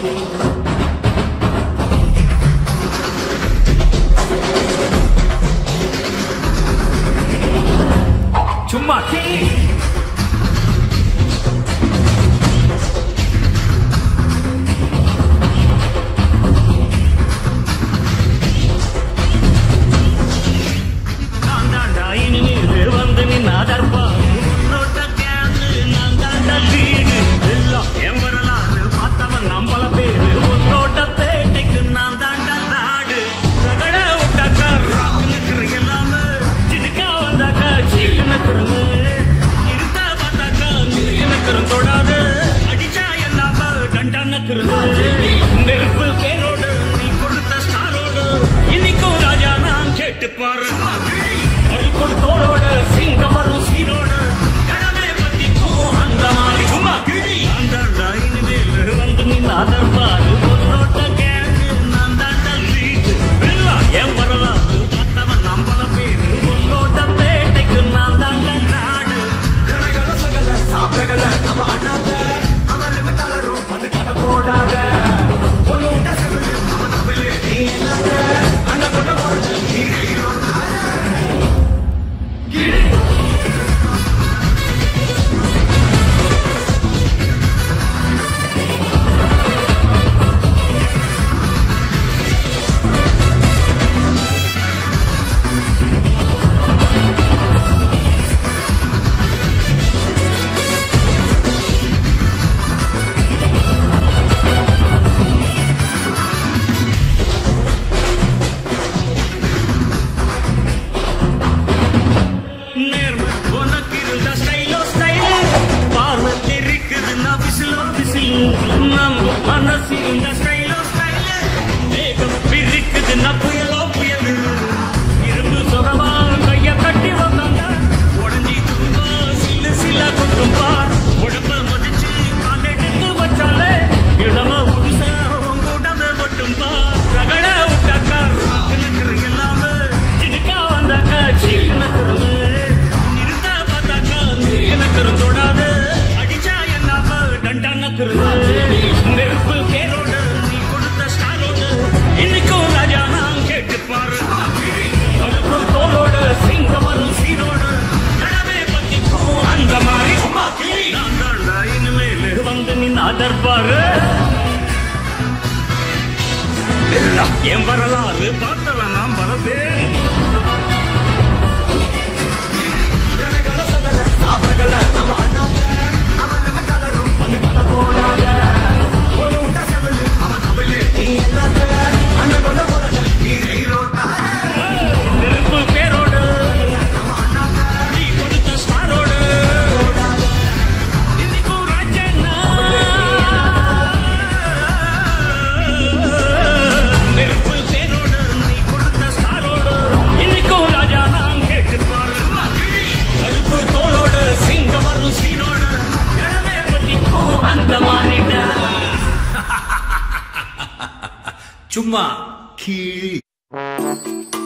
சும்மா நெருப்பு பேரோடு நீ கொடுத்த ஸ்டாரோடு இன்னைக்கும் ராஜா நான் கேட்டு பாரு கொடுத்தோட சிங்கம் வரும் சீரோடு கடமை பத்தி அந்த மாதிரி சும்மா கிழி அந்த இனிமேல் வந்து நீ நாதர் பாரு பொன்னோட்ட கேட்டு நான் தான் வீட்டு என் வரலாறு பார்த்தவன் நம்பல பேரு பொன்னோட்ட பேட்டைக்கு நான் தான் நாடு கனகல சகல சாப்பிடல நம்ம அண்ணாத போடாத பொன்னோட்ட சகல நம்ம தவிலே நீ இல்லாத அண்ணா கொண்ட போறது நெருப்பு பேரோடு நீ கொடுத்த ஸ்டாரோடு இன்னைக்கும் ராஜா நான் கேட்டு பாரு கருப்பு தோளோடு சிங்கம் வரும் சீரோடு கடமை பத்தி அந்த மாதிரி நான் தாண்டா இனிமேல் வந்து நீ நாதர் பாரு என் வரலாறு பார்த்தவன் நான் வரதேன் நெருப்பு பேரோடு நீ கொடுத்த ஸ்டாரோடு இன்னைக்கும் ராஜா நெருப்பு பேரோடு நீ கொடுத்த ஸ்டாரோடு இன்னைக்கும் ராஜா நான் கேட்டு பாரு கருப்பு தோளோடு சிங்கம் வரும் சீனோடு கடமை பத்தி அந்த மாறிட்ட சும்மா கீழ்